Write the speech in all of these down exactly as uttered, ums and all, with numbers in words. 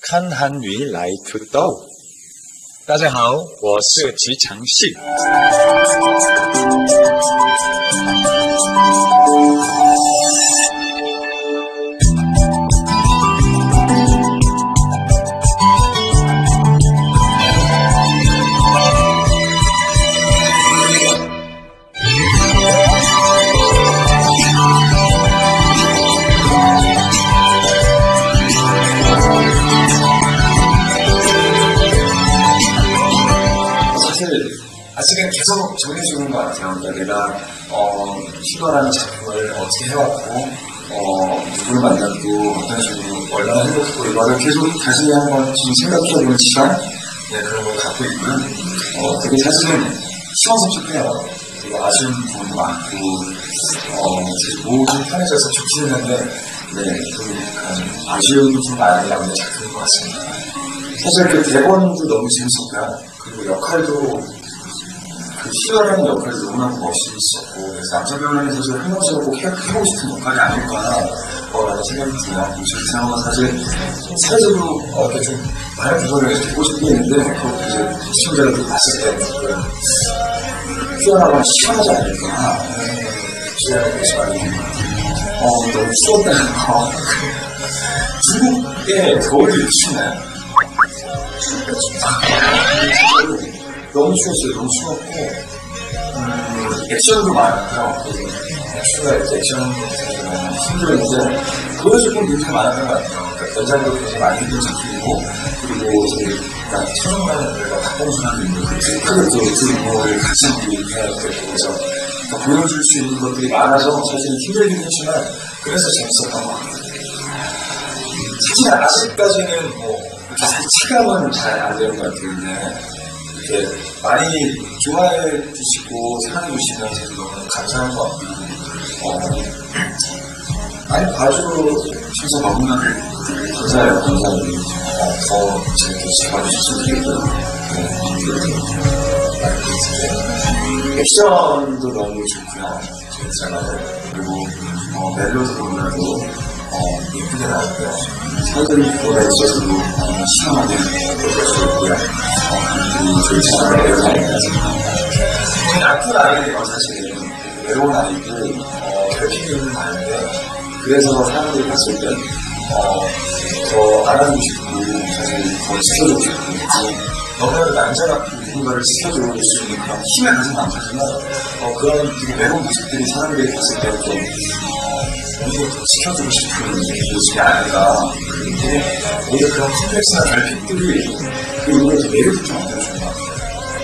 看韩语来土豆。大家好，我是吉祥信。 아직은 계속 정리 중인 것 같아요. 그러니까 내가 어, 시도라는 작품을 어떻게 해왔고 어, 누구를 만났고 어떤 식으로 얼마나 행복했고 이거를 계속 다시 한번 지금 생각해보는 시간 네, 그런 걸 갖고 있고요. 어, 되게 사실은 시원섭섭해요. 되게 아쉬운 부분도 많고 어, 모두 편해져서 좋기는 한데 네, 좀 약간 아쉬움이 좀 많이 남는 작품인 것 같습니다. 사실 그 대본도 너무 재밌었고요. 그리고 역할도 그 희열하는 역할이 너무나 멋있었고 그래서 남자 배우라는 사실 한 번씩은 꼭 해보고 싶은 역할이 아닐까 라는 생각이 들어요. 그 상황은 사실 사회적으로 이렇게 좀 많은 부분을 보고 싶은 게 있는데 그 이제 시청자들이 봤을 때 희열하거나 시원하지 않을까 기대하는 것이 많이 어, 너무 추웠다는 거 중국의 겨울이 추나요? 너무 추웠어요. 너무 추웠고 음, 액션도 많았고요. 액션가 액션 힘들었는데 그것이 좀 굉장히 많았던 것 같아요. 그러니까 연장도 굉장히 많이 힘든 작품이고 그리고 저희 최정만과 박봉순하는 크게 두 인물을 같이 해야 되고 그래서 보여줄 수 있는 것들이 많아서 사실은 힘들긴 했지만 그래서 재밌었던 것 같아요. 사실 아직까지는 뭐 이렇게 사실 체감은 잘 안 되는 것 같은데 이렇게 많이 좋아해 주시고 사랑해 주시면서 너무 감사한 것 같고 어, 많이 봐주셔서 너무나 감사해요. 감사해요. 어, 더 재밌게 봐주셨으면 좋겠고요. 네, 액션도 너무 좋고요. 재밌잖아요. 그리고 어, 멜로디도 너무나도 어, 예쁘게 나왔고요. 사들보다 있어서도 어, 시원하게 볼 수 있고요. 어, 저희 차라리 외로운 아이가 생각합니다. 저희 나쁜 아이예요, 사실은. 외로운 아이고, 어, 결핍이 있는 아이인데, 그래서 사람들이 봤을 때, 어, 더 알아주고 싶고, 사실 더 지켜주고 싶고, 너무나도 남자가 누군가를 지켜줄 수 있는 그런 힘을 가진 남자지만, 어, 그런 되게 외로운 모습들이 사람들이 봤을 때 좀, 이거 더 지켜주고 싶은 모습이 아닌가. 되게 오히려 그런 컴플렉스나 결핍들이 그 인물을 더 매력있게 만들어주는 것 같아요.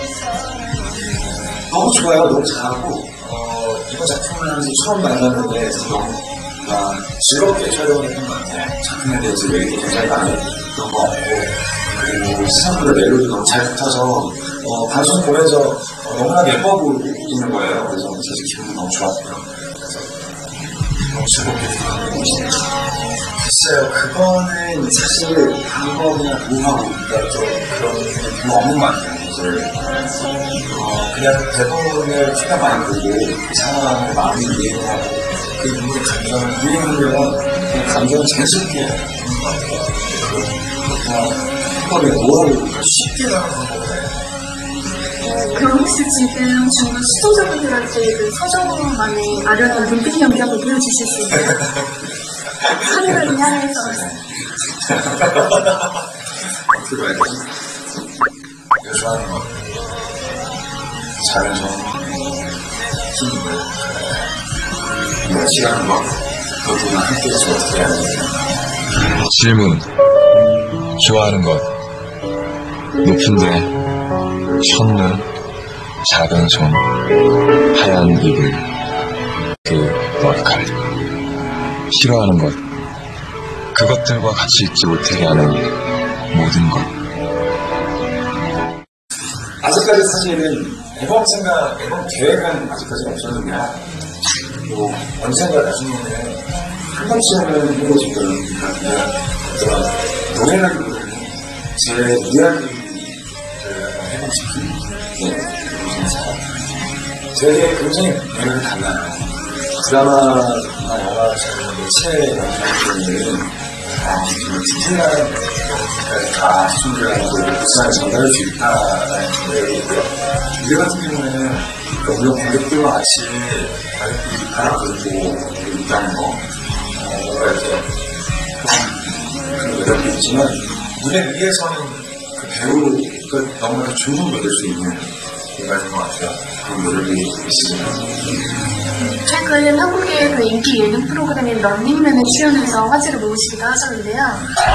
너무 좋아요. 너무 잘하고 어, 이번 작품을 하면서 처음 만났는데 너무 아, 즐겁게 촬영을 했던 것 같아요. 작품에 대해서 얘기도 굉장히 많이 했던 것 같고 그리고 시상보다 멜로디 너무 잘 붙어서 어, 방송 보면서 어, 너무나 예뻐 보이는 거예요. 그래서 사실 기분이 너무 좋았고요. 너무 즐겁게 생각하고 있습니다. 글쎄요, 그거는 사실 방법이나 노하우, 그러니까 좀 그런 게 별로 없는 것 같아요. 어, 그냥 대본을 최대한 많이 보고 그 상황을 마음이 이해를 하고 그 인물의 감정을 이해하려면 그냥 감정을 자연스럽게 하는 것 같아요. 그냥 한번에 노하우를 쉽게 나가는 방법이에요. 그럼 혹시 지금 중국 시청자분들한테 그 서정만의 아련한 눈빛 연기 한번 보여주실 수 있나요? 카메라를 향해서. 어떻게 봐야 되지? 요즘 하는 거. 자연성, 힘이고, 같이 하는 거. 그것도 함께해서 어떻게 해야 되지? 질문. 좋아하는 것. 높은데. 첫눈, 작은 손, 하얀 이불, 그 머리카락. 싫어하는 것, 그것들과 같이 있지 못하게 하는 모든 것. 아직까지 사실은 앨범 생각, 앨범 계획은 아직까지는 없었는데요. 뭐 언젠가 나중에는 한 번쯤은 해보고 싶은 그런 노래를 부르는 제 이야기 싶은 네, 되게 굉장히 매력이 달라요. 드라마나 영화 장르 매체 같은 경우에는 어, 디테일한 것까지 다 시청자라는 걸 부산에 전달할 수 있다라는 생각이고요. 우리 같은 경우는 물론 관객들과 같이 관객들이 바라보고 있다는 거, 어, 뭔가 이렇게 그런 매력도 있지만 무대 위에서는 그 배우가 너무나도 중심이 될 수 있는 공간인 것 같아요. 그런 매력이 있습니다. 최근 한국의 그 인기 예능 프로그램인 런닝맨에 출연해서 화제를 모으시기도 하셨는데요.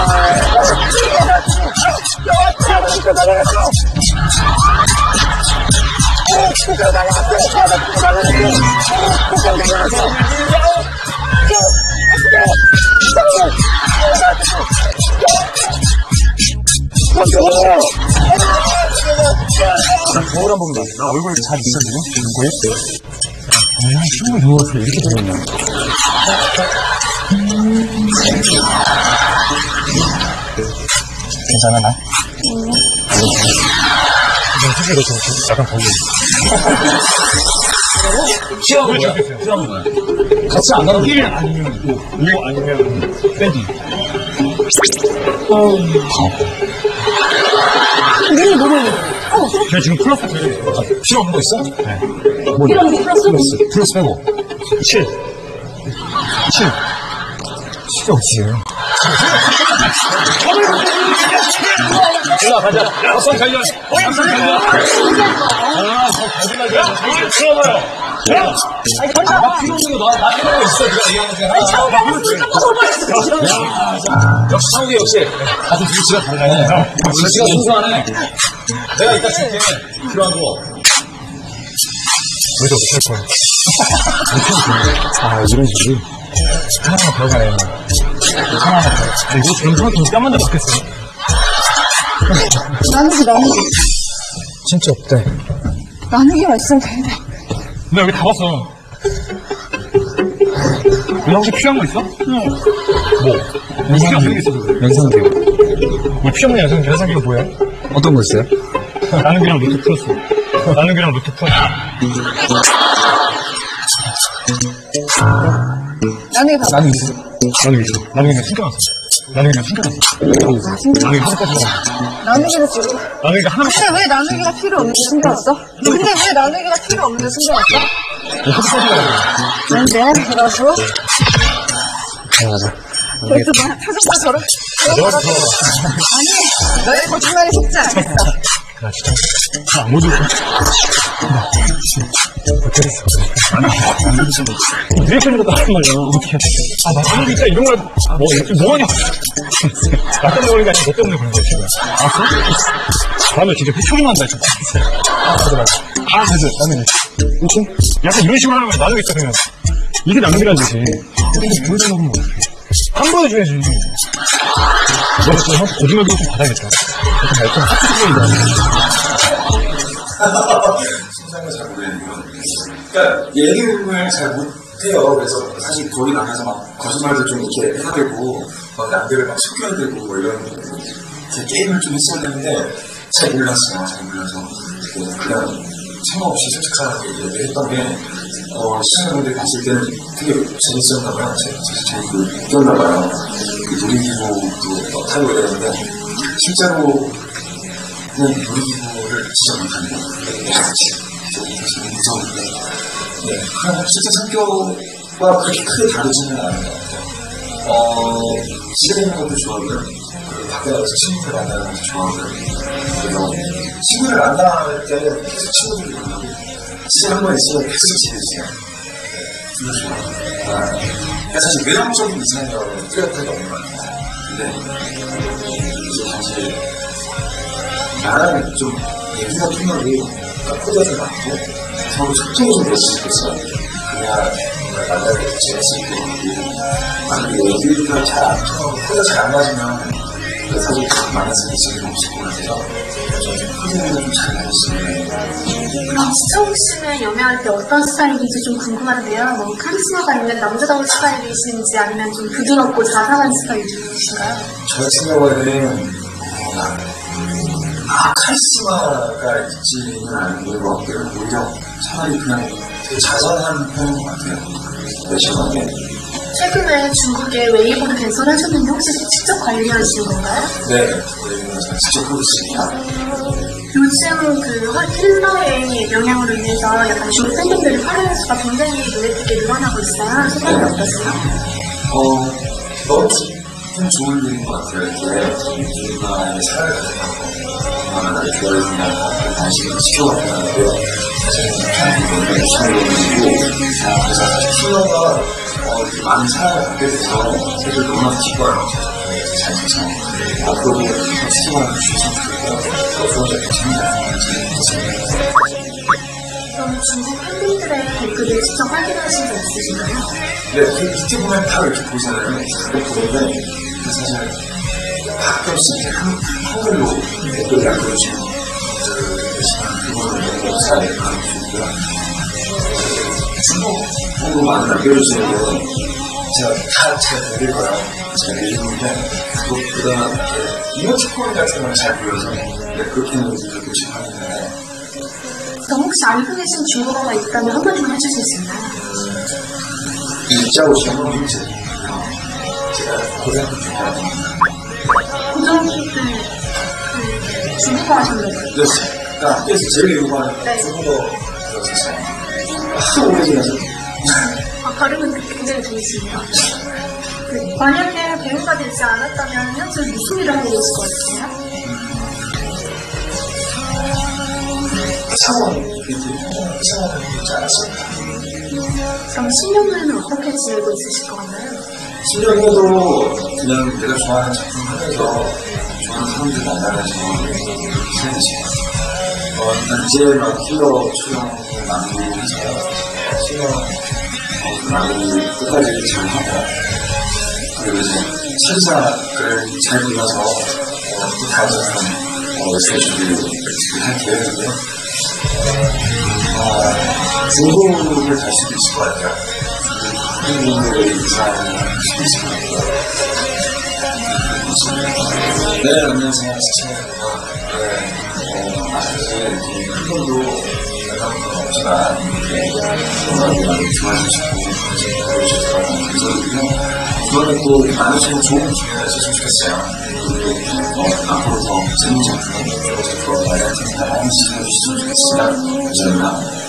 거울 한 번만. 나 얼굴 잘 있어 지금? 보였어요? 아, 춤을 배워서 이렇게 되었냐? 괜찮아 나? 응. 사실 이거 좀 약간 걸려. 시험은 뭐야? 시험은 뭐야? 같이 안 가는 일 아니면 뭐, 오 아니면 밴드. 어. 눈이 너무 어. 제가 지금 플러스 빼고 필요 없는 거 있어? 네. 뭐, 필요 없는 게 플러스? 플러스. 플러스 빼고. 칠. 칠. 칠이 없지요. 올라가자. 어서 달려. 어서 달려. 아, 더 거짓말이야. 뭘 들어봐요. 아니, 나 필요 없는 거, 나 필요 없는 거 있어. 네가 얘기하는 거. 아니, 야, 역시 창욱이 역시. 다들 위치가 달라요. 위치가 순수하네. 내가 이따 줄게. 필요한 거. 왜 저렇게 할 거야? 아, 이런 식으로. 하나만 더 가야 해. 하나만 더. 이거 전투한테 뺨만 더 맞겠어. 나누기, 나누기. 진짜 없대. 나누기가 있으면 되는데. 나 여기 다 봤어. 너 혹시 필요한 거 있어? 응. 뭐? 영상기록 있어, 영상기록. 뭐 필요한 영상기록? 영상기록 뭐야? 어떤 거 있어요? 나누기랑 루트 플러스. 나누기랑 루트 플러스. 나누기 봐. 나누기 있어. 나누기 있어. 나누기는 숨겨놨어. 나누기는 숨겨놨어. 나누기 하나까지 봐. 나누기는 지금. 나누기가 하나만. 근데 왜 나누기가 필요 없는데 숨겨놨어? 근데 왜 나누기가 필요 없는데 숨겨놨어? 하나까지 봐. 뭔데? 그래서? 가자, 가자. 벌써 뭐야? 타정과 저런? 아니, 너의 거짓말이 속지 않겠어. 나 진짜. 나 아무도. 못하겠어. 이렇게 해도 나란 말이야. 어떻게 해. 아, 나 사실 진짜 이런 걸, 뭐, 이렇게 뭐하냐. 나 때문에 그런 게 아니라 너 때문에 그런 거야, 지금. 알았어? 다음에 진짜 회초리만 한다, 진짜. 아, 맞아, 맞아. 아, 맞아. 나는, 이렇게? 약간 이런 식으로 하는 거야. 나누기 있어, 그냥. 이게 나누기라는 뜻이. 근데 보여줘 먹으면 어떡해. 한 번 해줘야지. 너 진짜 형 거짓말도 좀 받아야겠다. 약간 말좀 합치는 신상을 잘 모르겠는데요. 그러니까 예능을 잘 못해요. 그래서 사실 거기 나가서 막 거짓말도 좀 이렇게 해야 되고 막 남들을 막 속여야 되고 뭐 이런 게임을 좀 했어야 되는데 잘 몰랐어요. 잘 몰라서 그냥 생각 없이 솔직하게 얘기를 했던 게 어, 시청자분들 봤을 때는 되게 재밌었나 봐요. 사실 재밌고 웃겼나 봐요. 그 놀이기구도 타고 이랬는데 실제로 그냥 놀이기구를 진짜 못하네요. 내가 같이 좀 무서운데 네, 그냥 실제 성격과 그렇게 크게 다르지는 않은 것 같아요. 어, 집에 있는 것도 좋아하고요. 밖에 나가서 친구들 만나는 것도 좋아하고요. 그래서 친구를 만날 때는 계속 친구들이 만나고 집에 한 번 있으면 계속 집에 있어요. 그래서 좋아요. 아, 그러니까 사실 외형적인 이상형은 뚜렷하게 없는 것 같아요. 근데 이제 사실 나랑 좀 얘기가 통하고 코드가 많고 서로 소통이 좀 될 수 있겠어요. 그냥 만나게 지낼 수 있고 만약에 얘기가 잘 안 통하고 코드가 잘 안 맞으면 사실 만나서 있을 없을 것 같아서 코드를 좀 잘 맞으시면 그럼 시청욱 씨는 연애할 때 어떤 스타일인지 좀 궁금한데요. 뭐 카리스마가 있는 남자다운 스타일이신지 아니면 좀 부드럽고 자상한 스타일이신가요? 저 같은 경우에는 아, 카리스마가 있지는 않은 것 같고요. 오히려 차라리 그냥 되게 자상한 편인 것 같아요. 매시하게 최근에 중국에 웨이보를 개설하셨는데 혹시 직접 관리하시는 건가요? 네, 웨이보는 제가 직접 하고 있습니다. 요즘 그 힐러의 영향으로 인해서 약간 중국 팬분들의 팔로워 수가 굉장히 눈에 띄게 늘어나고 있어요. 소감이 어떠세요? 어, 너무 좀 좋은 일인 것 같아요. 이렇게 누군가의 사랑을 가져가고 누군가가 나를 좋아해준다고 관심을 지켜봤다는데요. 사실 편하게 잘해보고 그래서 사실 힐러가 어, 이렇게 많은 사랑을 받게 돼서 저도 너무나 기뻐요. 잘 돼서 앞으로도 시청을 주셨으면 좋겠고요. 더 좋은 작품 재밌는 그럼 중국 팬분들의 댓글을 직접 확인하신 적 있으신가요? 네, 그 밑에 보면 바로 이렇게 보이잖아요. 자꾸 보는데 사실 가끔씩 이제 한, 한글로 댓글 남겨주시는 분들 계시면 그거를 너무 잘 가르쳐주고요. 중국어로 많이 남겨주시는 건 제가 다 잘 읽을 거예요. 잘 읽는데 그것보다 이모티콘 같은 건 잘 보여서 네, 그렇게 하는 분들도 지금 하는데 그럼 혹시 알고 계신 중국어가 있다면 한 번만 해주실 수 있나요? 이자오 시험은 문제. 제가 고등학교 때 고등학교 때 그 중국어 하셨나요? 네, 그러니까 학교에서 제일 유명한 네. 중국어였었어요. 하도 오래 지나서 아, 발음은 굉장히 좋으시네요. 그, 만약에 배우가 되지 않았다면 현재 무슨 일을 하고 계실 것 같으세요? 상원, 상원을 해보지 않았습니다. 그럼 십 년 후에는 어떻게 지내고 있으실 것 같나요? 십 년 후에도 그냥 내가 좋아하는 작품 하면서 좋아하는 사람들 만나면서 지내는 시간. 어, 일단 이제 막 힐러 촬영을 마무리해서 힐러 어, 마무리 끝까지 잘 하고 그리고 이제 차리사를 잘 골라서 어, 또 다음 작품 어, 열심히 준비를 할 계획이고요. 어, 중국을 갈 수도 있을 것 같아요. 중국을 이사할 수도 있을 것 같아요. 네, 안녕하세요. 시청자입니다. 네, 어, 아시다시피 큰 돈도 나가는 없지만 이렇게 많이 좋아해주시고 보여주셔서 감사드리고요. 이번에 또 많으시는 좋은 기회가 있었으면 좋겠어요. 그리고 어, 앞으로 더 재밌는 작품, 좋은 작품 많이 할 테니까 많이 시청해주셨으면 좋겠습니다. 감사합니다.